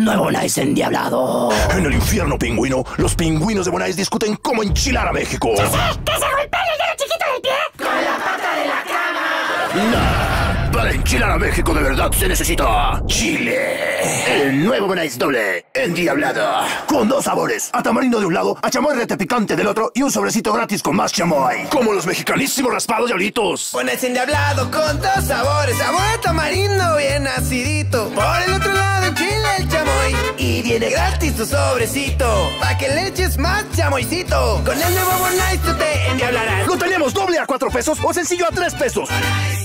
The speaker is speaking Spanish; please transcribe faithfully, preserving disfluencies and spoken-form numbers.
Nuevo Bonais endiablado. En el infierno pingüino, los pingüinos de Bonais discuten cómo enchilar a México. ¡Ya sé! ¡Que se golpee el dedo chiquito del pie! ¡Con la pata de la cama! Nah, para enchilar a México de verdad se necesita chile. El nuevo Bonais doble endiablado. Con dos sabores, a tamarindo de un lado, a chamoy rete picante del otro y un sobrecito gratis con más chamoy. Como los mexicanísimos raspados diablitos. Bonais endiablado con dos sabores, sabor a tamarindo bien acidito. Por el otro lado el chile, el chamoy. Y viene gratis tu sobrecito, pa' que le eches más chamoycito. Con el nuevo Bonais tú te endiablarás. Lo tenemos doble a cuatro pesos o sencillo a tres pesos.